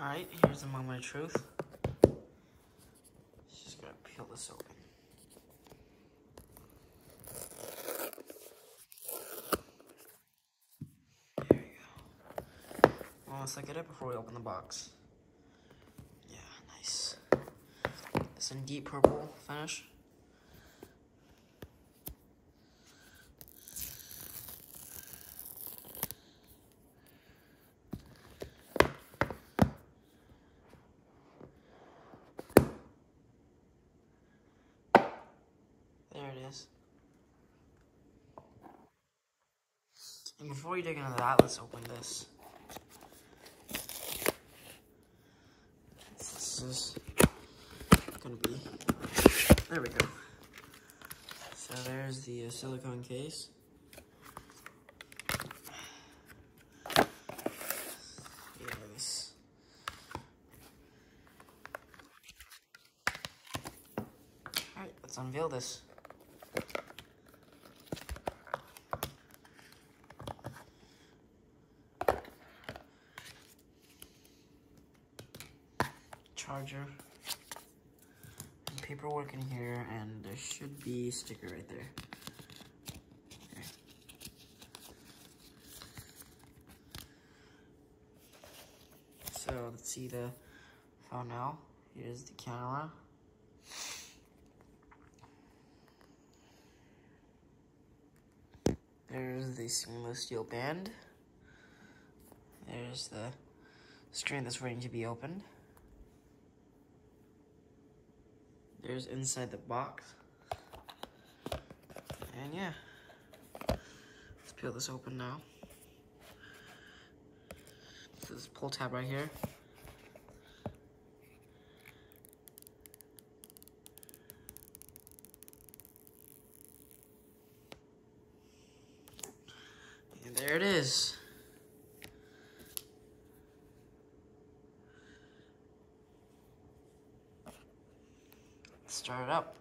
Alright, here's the moment of truth. Just gotta peel this open. There you go. Well, let's look at it before we open the box. Yeah, nice. It's in deep purple finish. There it is. And before we dig into that, let's open this. This is gonna be, there we go. So there's the silicone case. Yes. Alright, let's unveil this. Charger and paperwork in here, and there should be a sticker right there. Okay. So let's see the phone now. Here's the camera. There's the stainless steel band. There's the screen that's waiting to be opened. There's inside the box. And yeah, let's peel this open now. So this pull tab right here. And there it is. Let's start it up.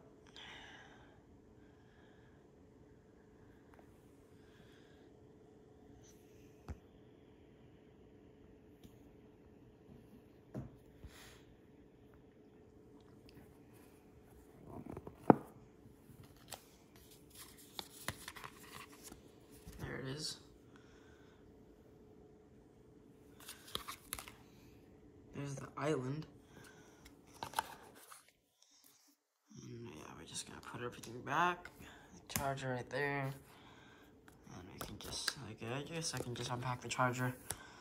There it is. There's the island. And yeah, we're just gonna put everything back. The charger right there. And we can just, like, I guess I can just unpack the charger.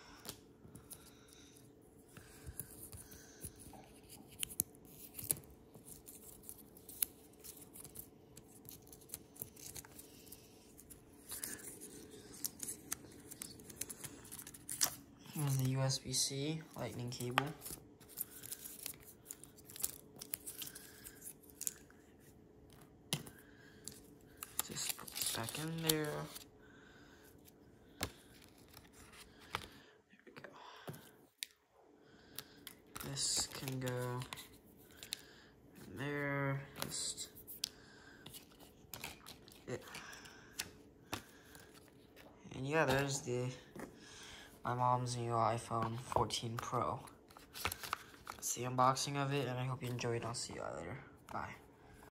Here's the USB-C lightning cable. Just put this back in there. There we go. This can go in there. Just it. And yeah, there's my mom's new iPhone 14 Pro. That's the unboxing of it, and I hope you enjoyed. I'll see you all later. Bye.